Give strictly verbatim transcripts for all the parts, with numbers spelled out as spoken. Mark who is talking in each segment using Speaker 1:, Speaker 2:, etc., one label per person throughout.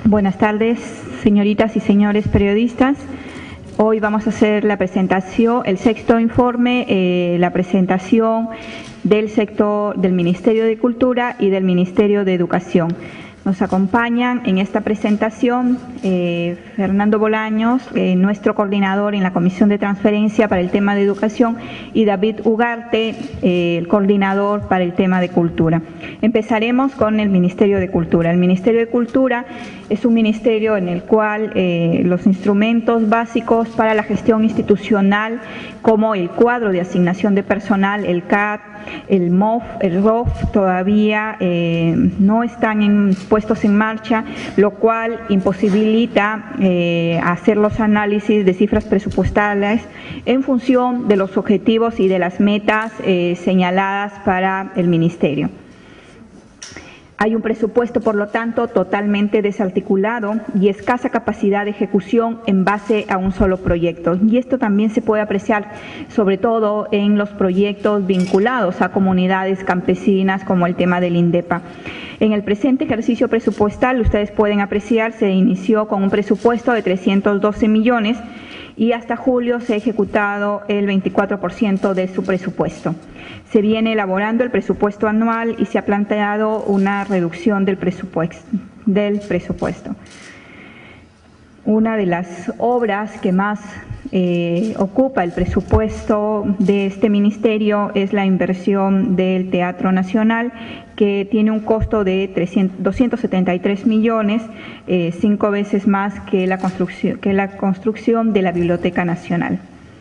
Speaker 1: Buenas tardes, señoritas y señores periodistas. Hoy vamos a hacer la presentación, el sexto informe, eh, la presentación del sector del Ministerio de Cultura y del Ministerio de Educación. Nos acompañan en esta presentación eh, Fernando Bolaños, eh, nuestro coordinador en la Comisión de Transferencia para el tema de Educación, y David Ugarte, eh, el coordinador para el tema de Cultura. Empezaremos con el Ministerio de Cultura. El Ministerio de Cultura es un ministerio en el cual eh, los instrumentos básicos para la gestión institucional, como el cuadro de asignación de personal, el C A D, el M O F, el R O F, todavía eh, no están en, puestos en marcha, lo cual imposibilita eh, hacer los análisis de cifras presupuestales en función de los objetivos y de las metas eh, señaladas para el Ministerio. Hay un presupuesto, por lo tanto, totalmente desarticulado y escasa capacidad de ejecución en base a un solo proyecto. Y esto también se puede apreciar sobre todo en los proyectos vinculados a comunidades campesinas, como el tema del INDEPA. En el presente ejercicio presupuestal, ustedes pueden apreciar, se inició con un presupuesto de trescientos doce millones y hasta julio se ha ejecutado el veinticuatro por ciento de su presupuesto. Se viene elaborando el presupuesto anual y se ha planteado una reducción del presupuesto. Del presupuesto. Una de las obras que más eh, ocupa el presupuesto de este ministerio es la inversión del Teatro Nacional, que tiene un costo de doscientos setenta y tres millones, eh, cinco veces más que la construcción, que la construcción de la Biblioteca Nacional.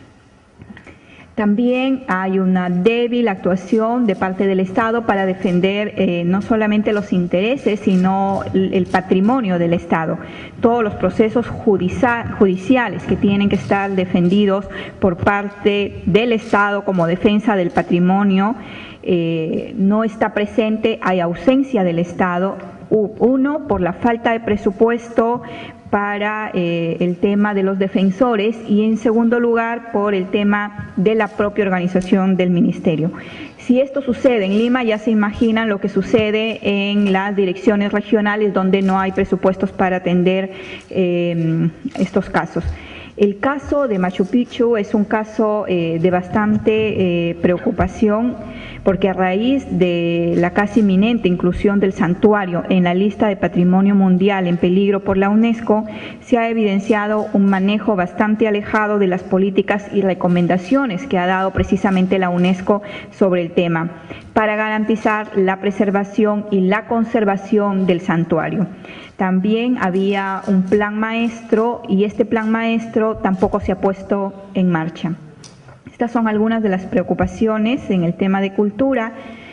Speaker 1: También hay una débil actuación de parte del Estado para defender eh, no solamente los intereses, sino el patrimonio del Estado. Todos los procesos judiciales que tienen que estar defendidos por parte del Estado como defensa del patrimonio eh, no está presente, hay ausencia del Estado. Uno, por la falta de presupuesto para eh, el tema de los defensores, y en segundo lugar por el tema de la propia organización del ministerio. Si esto sucede en Lima, ya se imaginan lo que sucede en las direcciones regionales, donde no hay presupuestos para atender eh, estos casos. El caso de Machu Picchu es un caso eh, de bastante eh, preocupación, porque a raíz de la casi inminente inclusión del santuario en la lista de Patrimonio Mundial en peligro por la UNESCO, se ha evidenciado un manejo bastante alejado de las políticas y recomendaciones que ha dado precisamente la UNESCO sobre el tema, para garantizar la preservación y la conservación del santuario. También había un plan maestro y este plan maestro tampoco se ha puesto en marcha. Estas son algunas de las preocupaciones en el tema de cultura.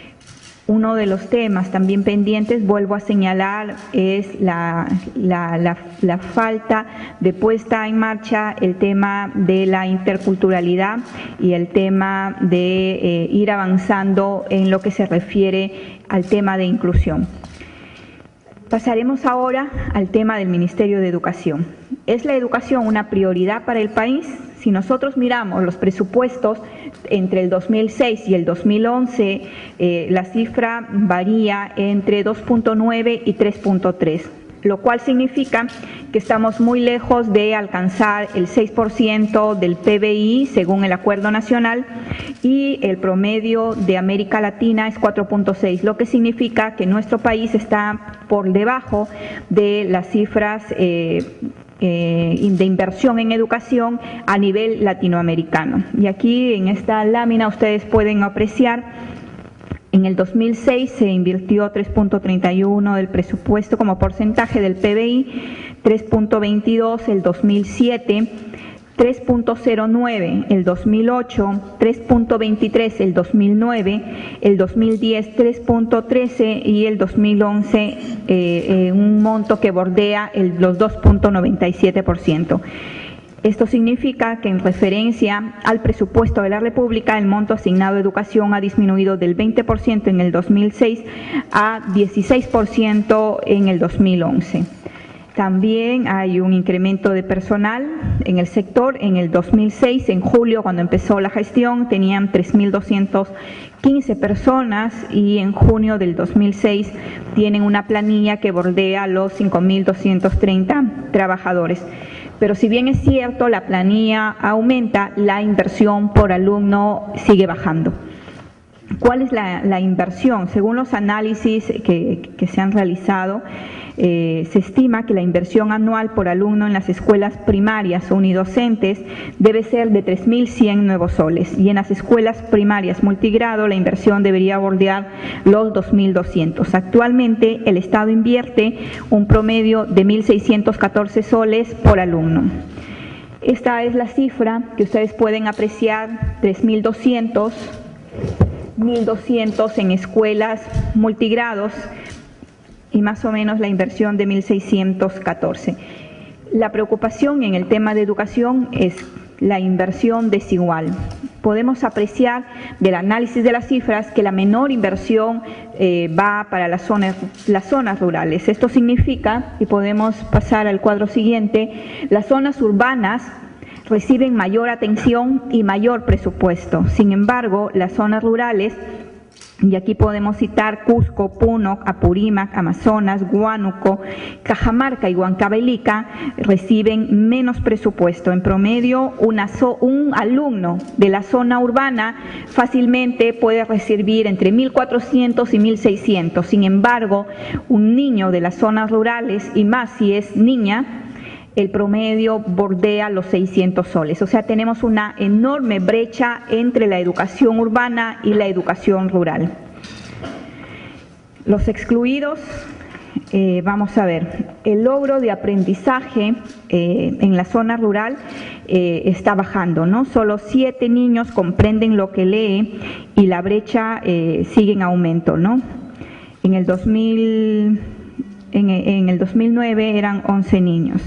Speaker 1: Uno de los temas también pendientes, vuelvo a señalar, es la, la, la, la falta de puesta en marcha el tema de la interculturalidad y el tema de eh, ir avanzando en lo que se refiere al tema de inclusión. Pasaremos ahora al tema del Ministerio de Educación. ¿Es la educación una prioridad para el país? Si nosotros miramos los presupuestos entre el dos mil seis y el dos mil once, eh, la cifra varía entre dos punto nueve y tres punto tres, lo cual significa que estamos muy lejos de alcanzar el seis por ciento del P B I según el Acuerdo Nacional, y el promedio de América Latina es cuatro punto seis, lo que significa que nuestro país está por debajo de las cifras eh, eh, de inversión en educación a nivel latinoamericano. Y aquí en esta lámina ustedes pueden apreciar, en el dos mil seis se invirtió tres punto treinta y uno del presupuesto como porcentaje del P B I, tres punto veintidós el dos mil siete, tres punto cero nueve el dos mil ocho, tres punto veintitrés el dos mil nueve, el dos mil diez tres punto trece y el dos mil once eh, eh, un monto que bordea el, los dos punto noventa y siete por ciento. Esto significa que en referencia al presupuesto de la República, el monto asignado a educación ha disminuido del veinte por ciento en el dos mil seis a dieciséis por ciento en el dos mil once. También hay un incremento de personal en el sector. En el dos mil seis, en julio, cuando empezó la gestión, tenían tres mil doscientas quince personas y en junio del dos mil seis tienen una planilla que bordea los cinco mil doscientos treinta trabajadores. Pero si bien es cierto, la planilla aumenta, la inversión por alumno sigue bajando. ¿Cuál es la, la inversión? Según los análisis que, que se han realizado, eh, se estima que la inversión anual por alumno en las escuelas primarias o unidocentes debe ser de tres mil cien nuevos soles y en las escuelas primarias multigrado la inversión debería bordear los dos mil doscientos. Actualmente el Estado invierte un promedio de mil seiscientos catorce soles por alumno. Esta es la cifra que ustedes pueden apreciar, tres mil doscientos, mil doscientos en escuelas multigrados y más o menos la inversión de mil seiscientos catorce. La preocupación en el tema de educación es la inversión desigual. Podemos apreciar del análisis de las cifras que la menor inversión eh, va para las zonas, las zonas rurales. Esto significa, y podemos pasar al cuadro siguiente, las zonas urbanas reciben mayor atención y mayor presupuesto. Sin embargo, las zonas rurales, y aquí podemos citar Cusco, Puno, Apurímac, Amazonas, Huánuco, Cajamarca y Huancavelica, reciben menos presupuesto. En promedio, una so, un alumno de la zona urbana fácilmente puede recibir entre mil cuatrocientos y mil seiscientos. Sin embargo, un niño de las zonas rurales, y más si es niña, el promedio bordea los seiscientos soles. O sea, tenemos una enorme brecha entre la educación urbana y la educación rural. Los excluidos, eh, vamos a ver, el logro de aprendizaje eh, en la zona rural eh, está bajando, ¿no? Solo siete niños comprenden lo que lee y la brecha eh, sigue en aumento, ¿no? En el dos mil, en, en el dos mil nueve eran once niños.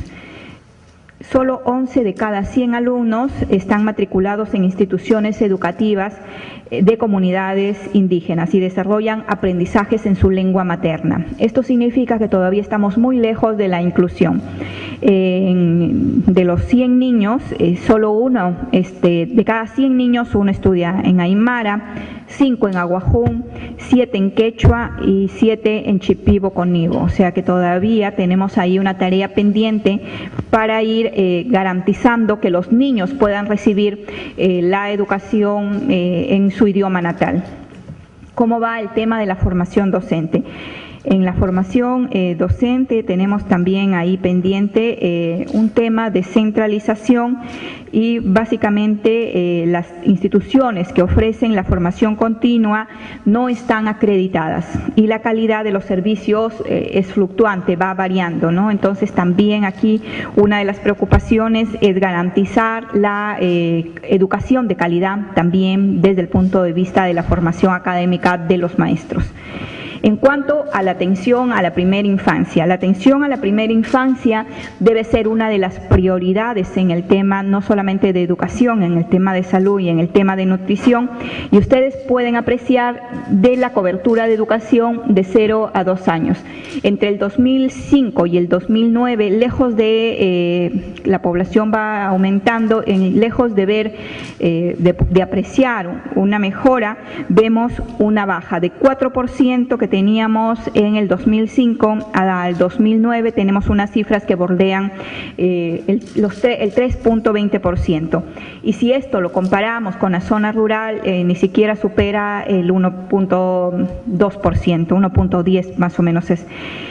Speaker 1: Solo once de cada cien alumnos están matriculados en instituciones educativas de comunidades indígenas y desarrollan aprendizajes en su lengua materna. Esto significa que todavía estamos muy lejos de la inclusión. Eh, en, de los cien niños, eh, solo uno, este, de cada cien niños, uno estudia en Aymara, cinco en Aguajún, siete en Quechua y siete en Shipibo Conibo. O sea que todavía tenemos ahí una tarea pendiente para ir eh, garantizando que los niños puedan recibir eh, la educación eh, en su idioma natal. ¿Cómo va el tema de la formación docente? En la formación eh, docente tenemos también ahí pendiente eh, un tema de centralización y básicamente eh, las instituciones que ofrecen la formación continua no están acreditadas y la calidad de los servicios eh, es fluctuante, va variando, ¿no? Entonces también aquí una de las preocupaciones es garantizar la eh, educación de calidad también desde el punto de vista de la formación académica de los maestros. En cuanto a la atención a la primera infancia, la atención a la primera infancia debe ser una de las prioridades en el tema no solamente de educación, en el tema de salud y en el tema de nutrición, y ustedes pueden apreciar de la cobertura de educación de cero a dos años. Entre el dos mil cinco y el dos mil nueve, lejos de eh, la población va aumentando, en, lejos de ver, eh, de, de apreciar una mejora, vemos una baja de cuatro por ciento que teníamos en el dos mil cinco al dos mil nueve, tenemos unas cifras que bordean eh, el, los, el tres punto veinte por ciento. Y si esto lo comparamos con la zona rural, eh, ni siquiera supera el uno punto dos por ciento, uno punto diez más o menos es.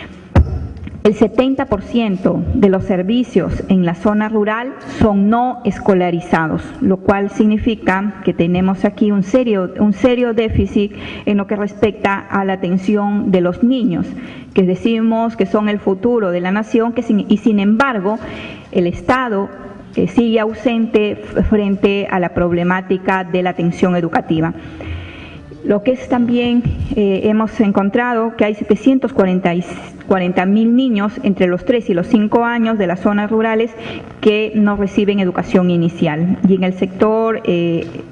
Speaker 1: El setenta por ciento de los servicios en la zona rural son no escolarizados, lo cual significa que tenemos aquí un serio, un serio déficit en lo que respecta a la atención de los niños, que decimos que son el futuro de la nación, que sin, y sin embargo el Estado eh, sigue ausente frente a la problemática de la atención educativa. Lo que es también, eh, hemos encontrado que hay setecientos cuarenta mil niños entre los tres y los cinco años de las zonas rurales que no reciben educación inicial. Y en el sector eh,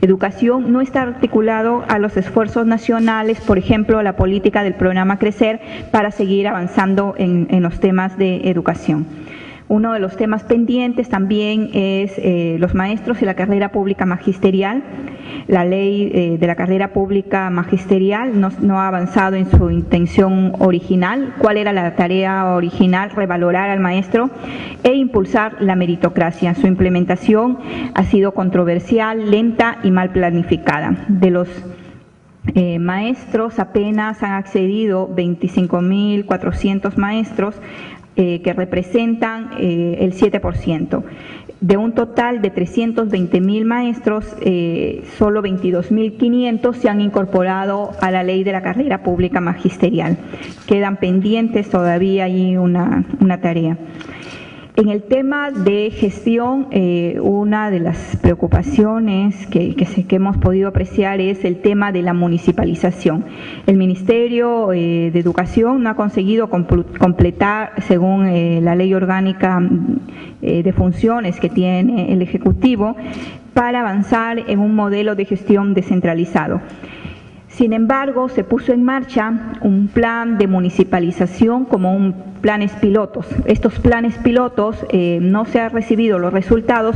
Speaker 1: Educación no está articulado a los esfuerzos nacionales, por ejemplo, a la política del programa Crecer, para seguir avanzando en, en los temas de educación. Uno de los temas pendientes también es eh, los maestros y la carrera pública magisterial. La ley eh, de la carrera pública magisterial no, no ha avanzado en su intención original. ¿Cuál era la tarea original? Revalorar al maestro e impulsar la meritocracia. Su implementación ha sido controversial, lenta y mal planificada. De los eh, maestros apenas han accedido veinticinco mil cuatrocientos maestros, Eh, que representan eh, el siete por ciento. De un total de trescientos veinte mil maestros, eh, solo veintidós mil quinientos se han incorporado a la ley de la carrera pública magisterial. Quedan pendientes todavía ahí una, una tarea. En el tema de gestión, eh, una de las preocupaciones que, que, se, que hemos podido apreciar es el tema de la municipalización. El Ministerio eh, de Educación no ha conseguido completar, según eh, la ley orgánica eh, de funciones que tiene el Ejecutivo, para avanzar en un modelo de gestión descentralizado. Sin embargo, se puso en marcha un plan de municipalización como un planes pilotos. Estos planes pilotos eh, no se han recibido los resultados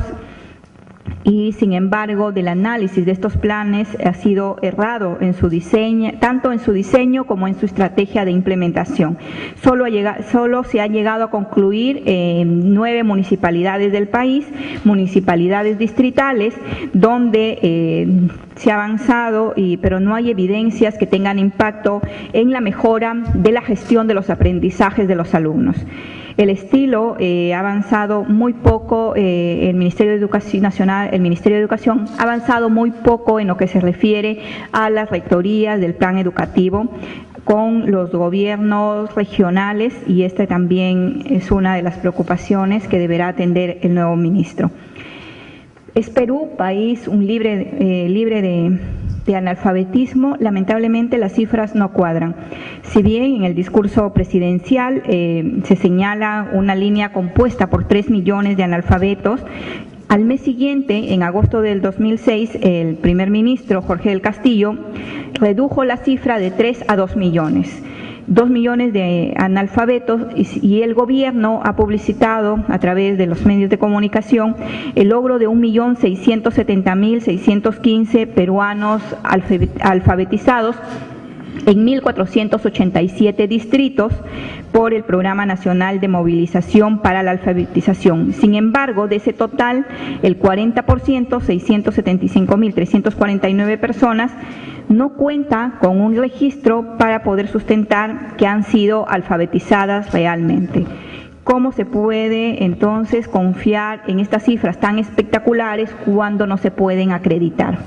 Speaker 1: y, sin embargo, del análisis de estos planes ha sido errado en su diseño, tanto en su diseño como en su estrategia de implementación. Solo, ha llegado, solo se ha llegado a concluir en nueve municipalidades del país, municipalidades distritales, donde eh, se ha avanzado, y, pero no hay evidencias que tengan impacto en la mejora de la gestión de los aprendizajes de los alumnos. El estilo eh, ha avanzado muy poco, eh, el Ministerio de Educación Nacional, el Ministerio de Educación ha avanzado muy poco en lo que se refiere a las rectorías del plan educativo con los gobiernos regionales, y esta también es una de las preocupaciones que deberá atender el nuevo ministro. ¿Es Perú país un libre, eh, libre de, de analfabetismo? Lamentablemente las cifras no cuadran. Si bien en el discurso presidencial eh, se señala una línea compuesta por tres millones de analfabetos, al mes siguiente, en agosto del dos mil seis, el primer ministro Jorge del Castillo redujo la cifra de tres a dos millones. Dos millones de analfabetos, y el gobierno ha publicitado a través de los medios de comunicación el logro de un millón seiscientos setenta mil seiscientos quince peruanos alfabetizados en mil cuatrocientos ochenta y siete distritos por el Programa Nacional de Movilización para la Alfabetización. Sin embargo, de ese total, el cuarenta por ciento, seiscientos setenta y cinco mil trescientos cuarenta y nueve personas, no cuenta con un registro para poder sustentar que han sido alfabetizadas realmente. ¿Cómo se puede entonces confiar en estas cifras tan espectaculares cuando no se pueden acreditar?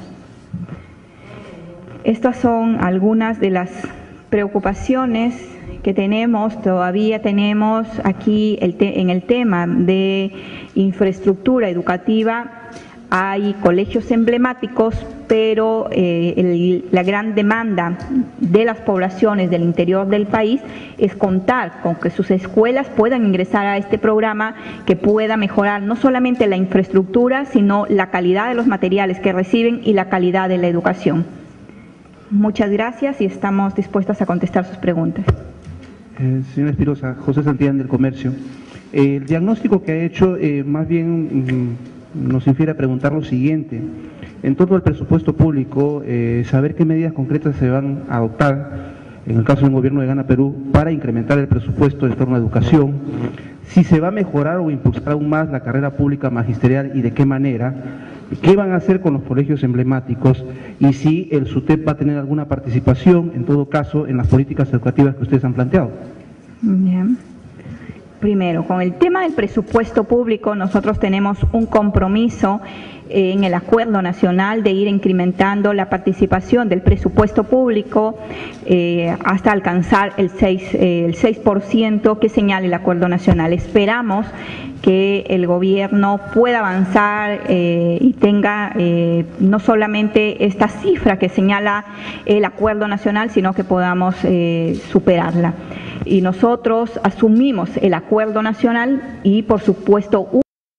Speaker 1: Estas son algunas de las preocupaciones que tenemos. Todavía tenemos aquí el te- en el tema de infraestructura educativa. Hay colegios emblemáticos, pero eh, el, la gran demanda de las poblaciones del interior del país es contar con que sus escuelas puedan ingresar a este programa, que pueda mejorar no solamente la infraestructura, sino la calidad de los materiales que reciben y la calidad de la educación. Muchas gracias y estamos dispuestos a contestar sus preguntas.
Speaker 2: Eh, señora Espirosa, José Santillán del Comercio. Eh, el diagnóstico que ha hecho eh, más bien mm, nos infiere a preguntar lo siguiente. En torno al presupuesto público, eh, saber qué medidas concretas se van a adoptar, en el caso del gobierno de Gana Perú, para incrementar el presupuesto en torno a educación, si se va a mejorar o impulsar aún más la carrera pública magisterial y de qué manera, qué van a hacer con los colegios emblemáticos y si el SUTEP va a tener alguna participación, en todo caso, en las políticas educativas que ustedes han planteado.
Speaker 1: Bien. Primero, con el tema del presupuesto público, nosotros tenemos un compromiso eh, en el Acuerdo Nacional de ir incrementando la participación del presupuesto público eh, hasta alcanzar el seis, eh, el seis por ciento que señala el Acuerdo Nacional. Esperamos que el gobierno pueda avanzar eh, y tenga eh, no solamente esta cifra que señala el Acuerdo Nacional, sino que podamos eh, superarla. Y nosotros asumimos el Acuerdo Nacional y, por supuesto,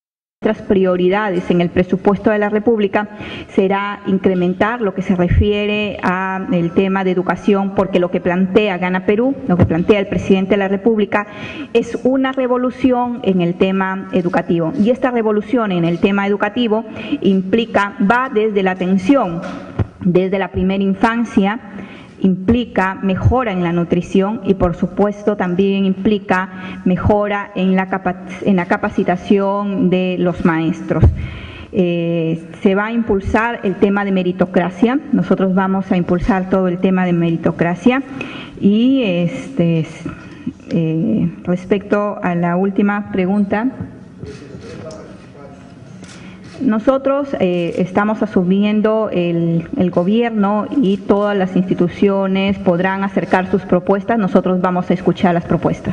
Speaker 1: nuestras prioridades en el presupuesto de la República será incrementar lo que se refiere al tema de educación, porque lo que plantea Gana Perú, lo que plantea el presidente de la República, es una revolución en el tema educativo. Y esta revolución en el tema educativo implica, va desde la atención, desde la primera infancia, implica mejora en la nutrición y por supuesto también implica mejora en la, capa en la capacitación de los maestros. Eh, se va a impulsar el tema de meritocracia, nosotros vamos a impulsar todo el tema de meritocracia y este, eh, respecto a la última pregunta, nosotros eh, estamos asumiendo el, el gobierno y todas las instituciones podrán acercar sus propuestas, nosotros vamos a escuchar las propuestas.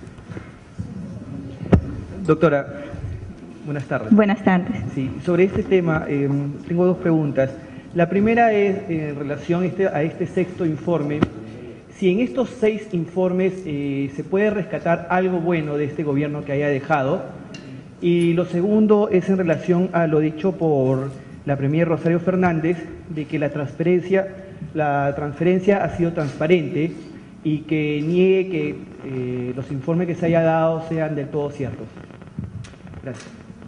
Speaker 3: Doctora, buenas tardes.
Speaker 1: Buenas tardes.
Speaker 3: Sí, sobre este tema eh, tengo dos preguntas. La primera es eh, en relación este, a este sexto informe. Si en estos seis informes eh, se puede rescatar algo bueno de este gobierno que haya dejado. Y lo segundo es en relación a lo dicho por la premier Rosario Fernández, de que la transferencia, la transferencia ha sido transparente y que niegue que eh, los informes que se haya dado sean del todo ciertos. Gracias.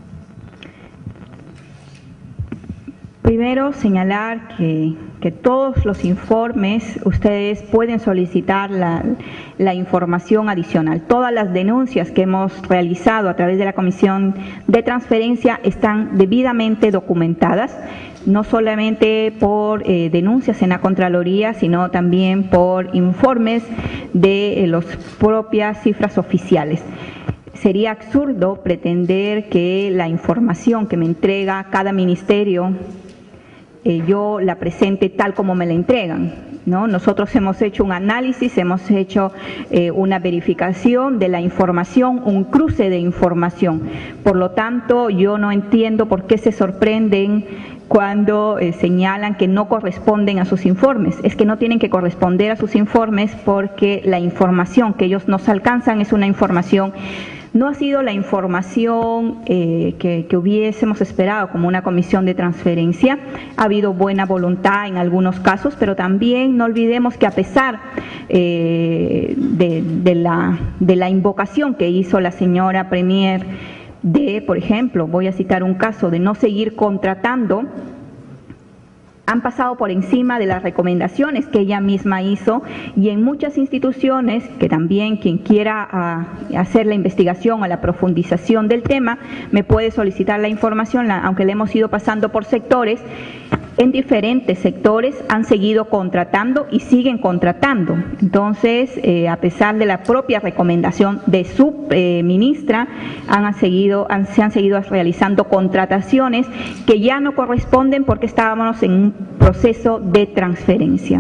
Speaker 1: Primero, señalar que, que todos los informes, ustedes pueden solicitar la, la información adicional. Todas las denuncias que hemos realizado a través de la Comisión de Transferencia están debidamente documentadas, no solamente por eh, denuncias en la Contraloría, sino también por informes de eh, las propias cifras oficiales. Sería absurdo pretender que la información que me entrega cada ministerio Eh, yo la presente tal como me la entregan, ¿no? Nosotros hemos hecho un análisis, hemos hecho eh, una verificación de la información, un cruce de información. Por lo tanto, yo no entiendo por qué se sorprenden cuando eh, señalan que no corresponden a sus informes. Es que no tienen que corresponder a sus informes porque la información que ellos nos alcanzan es una información. No ha sido la información eh, que, que hubiésemos esperado como una comisión de transferencia. Ha habido buena voluntad en algunos casos, pero también no olvidemos que a pesar eh, de, de, la, de la invocación que hizo la señora premier de, por ejemplo, voy a citar un caso de no seguir contratando, han pasado por encima de las recomendaciones que ella misma hizo y en muchas instituciones, que también quien quiera uh, hacer la investigación o la profundización del tema, me puede solicitar la información, la, aunque le hemos ido pasando por sectores, en diferentes sectores han seguido contratando y siguen contratando. Entonces, eh, a pesar de la propia recomendación de su eh, ministra, han seguido, han, se han seguido realizando contrataciones que ya no corresponden porque estábamos en un proceso de transferencia.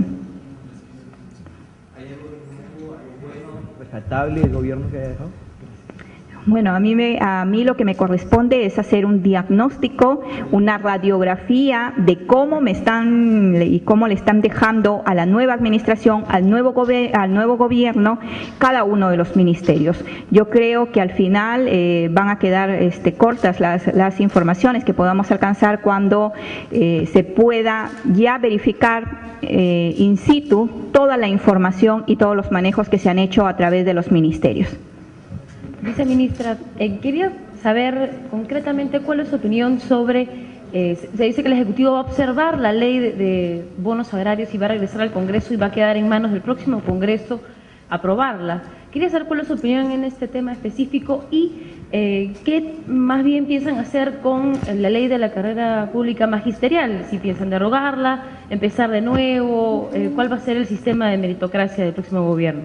Speaker 3: ¿Hay algo rescatable del gobierno que haya dejado?
Speaker 1: Bueno, a mí, me, a mí lo que me corresponde es hacer un diagnóstico, una radiografía de cómo me están y cómo le están dejando a la nueva administración, al nuevo, al nuevo gobierno, cada uno de los ministerios. Yo creo que al final eh, van a quedar este, cortas las, las informaciones que podamos alcanzar cuando eh, se pueda ya verificar eh, in situ toda la información y todos los manejos que se han hecho a través de los ministerios.
Speaker 4: Viceministra, eh, quería saber concretamente cuál es su opinión sobre, eh, se dice que el Ejecutivo va a observar la ley de, de bonos agrarios y va a regresar al Congreso y va a quedar en manos del próximo Congreso aprobarla. Quería saber cuál es su opinión en este tema específico y eh, qué más bien piensan hacer con la ley de la carrera pública magisterial, si piensan derogarla, empezar de nuevo, eh, cuál va a ser el sistema de meritocracia del próximo gobierno.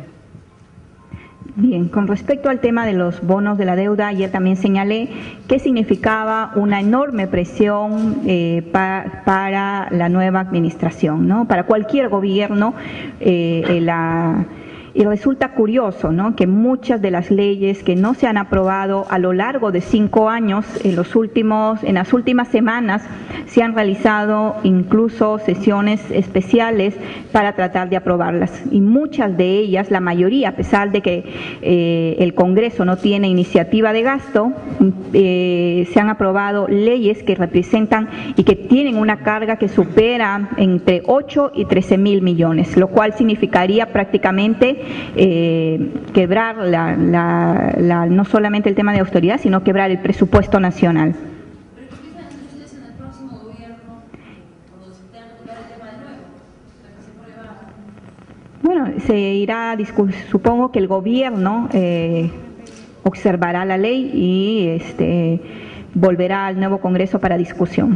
Speaker 1: Bien, con respecto al tema de los bonos de la deuda, ayer también señalé que significaba una enorme presión eh, pa, para la nueva administración, ¿no? Para cualquier gobierno, eh, la, Y resulta curioso, ¿no?, que muchas de las leyes que no se han aprobado a lo largo de cinco años, en, los últimos, en las últimas semanas, se han realizado incluso sesiones especiales para tratar de aprobarlas. Y muchas de ellas, la mayoría, a pesar de que eh, el Congreso no tiene iniciativa de gasto, eh, se han aprobado leyes que representan y que tienen una carga que supera entre ocho y trece mil millones, lo cual significaría prácticamente Eh, quebrar la, la, la, no solamente el tema de austeridad, sino quebrar el presupuesto nacional.
Speaker 5: ¿Pero qué piensan ustedes en el próximo gobierno cuando se tenga que tocar el tema de nuevo? ¿La que se prueba?
Speaker 1: Bueno, se irá a discutir, supongo que el gobierno eh, observará la ley y este, volverá al nuevo Congreso para discusión.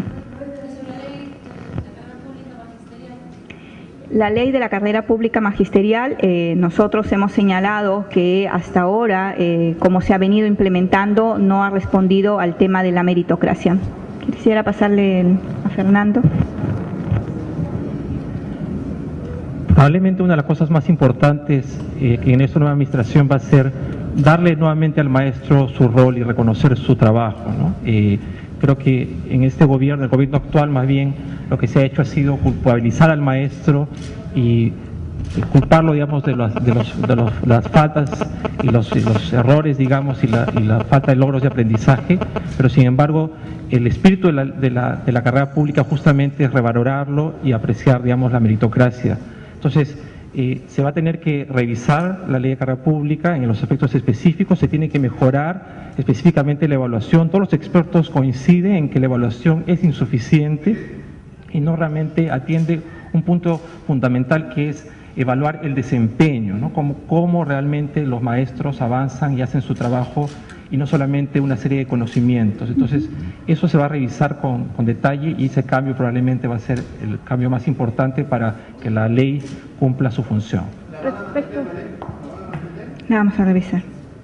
Speaker 1: La ley de la carrera pública magisterial, eh, nosotros hemos señalado que hasta ahora, eh, como se ha venido implementando, no ha respondido al tema de la meritocracia. Quisiera pasarle a Fernando.
Speaker 6: Probablemente una de las cosas más importantes eh, en esta nueva administración va a ser darle nuevamente al maestro su rol y reconocer su trabajo, ¿no? Eh, creo que en este gobierno, el gobierno actual más bien, lo que se ha hecho ha sido culpabilizar al maestro y culparlo, digamos, de, las, de, los, de los, las faltas y los, y los errores, digamos, y la, y la falta de logros de aprendizaje, pero sin embargo el espíritu de la, de la, de la carrera pública justamente es revalorarlo y apreciar, digamos, la meritocracia. Entonces, eh, se va a tener que revisar la ley de carrera pública en los aspectos específicos, se tiene que mejorar específicamente la evaluación. Todos los expertos coinciden en que la evaluación es insuficiente y no realmente atiende un punto fundamental, que es evaluar el desempeño, ¿no? Cómo, cómo realmente los maestros avanzan y hacen su trabajo, y no solamente una serie de conocimientos. Entonces, eso se va a revisar con, con detalle, y ese cambio probablemente va a ser el cambio más importante para que la ley cumpla su función.
Speaker 4: Respecto,
Speaker 1: La vamos a revisar.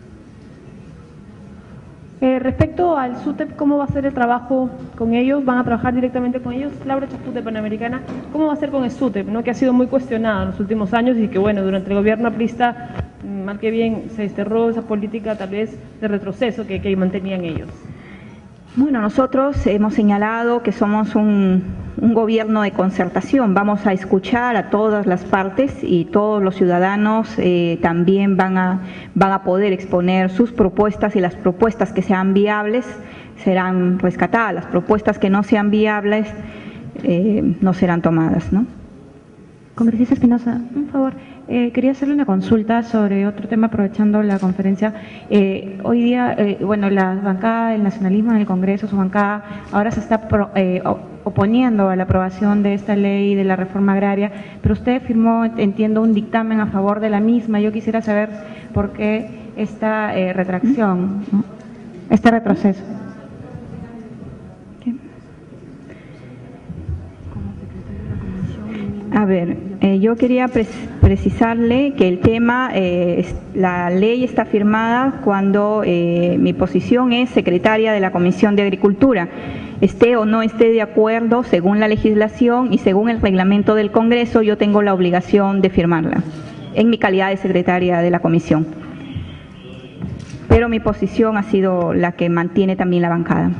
Speaker 4: eh, respecto al SUTEP, ¿cómo va a ser el trabajo con ellos? ¿Van a trabajar directamente con ellos? Laura Chaput, Panamericana, ¿cómo va a ser con el SUTEP, ¿no?, que ha sido muy cuestionado en los últimos años y que, bueno, durante el gobierno aprista, mal que bien, se desterró esa política tal vez de retroceso que, que mantenían ellos?
Speaker 1: Bueno, nosotros hemos señalado que somos un, un gobierno de concertación. Vamos a escuchar a todas las partes y todos los ciudadanos eh, también van a, van a poder exponer sus propuestas, y las propuestas que sean viables serán rescatadas. Las propuestas que no sean viables eh, no serán tomadas, ¿no?
Speaker 7: Congresista Espinosa, un favor, eh, quería hacerle una consulta sobre otro tema, aprovechando la conferencia. Eh, hoy día, eh, bueno, la bancada del nacionalismo en el Congreso, su bancada, ahora se está pro, eh, oponiendo a la aprobación de esta ley de la reforma agraria, pero usted firmó, entiendo, un dictamen a favor de la misma. Yo quisiera saber por qué esta eh, retracción, ¿no?, este retroceso.
Speaker 1: A ver, eh, yo quería pre precisarle que el tema, eh, es, la ley está firmada cuando eh, mi posición es secretaria de la Comisión de Agricultura. Esté o no esté de acuerdo, según la legislación y según el reglamento del Congreso, yo tengo la obligación de firmarla, en mi calidad de secretaria de la Comisión. Pero mi posición ha sido la que mantiene también la bancada.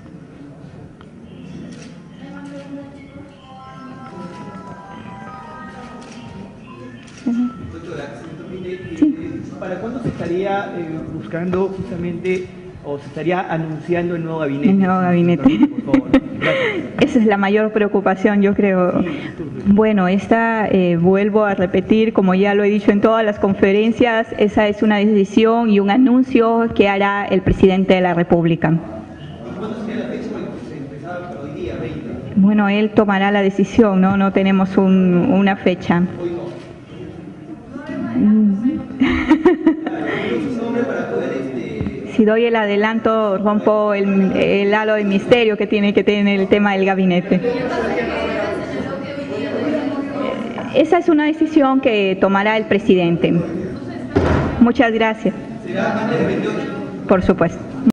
Speaker 3: Sí. ¿Para cuándo se estaría eh, buscando justamente, o se estaría anunciando el nuevo gabinete?
Speaker 1: El nuevo gabinete.
Speaker 3: Por favor.
Speaker 1: Esa es la mayor preocupación, yo creo. Bueno, esta, eh, vuelvo a repetir, como ya lo he dicho en todas las conferencias, esa es una decisión y un anuncio que hará el presidente de la República.
Speaker 3: ¿Cuándo sería la fecha? Porque empezaba hoy día, veinte.
Speaker 1: Bueno, él tomará la decisión, no, no tenemos un, una fecha.
Speaker 3: Hoy no.
Speaker 1: Si doy el adelanto, rompo el, el halo de misterio que tiene que tener el tema del gabinete. Esa es una decisión que tomará el presidente. Muchas gracias. Por supuesto.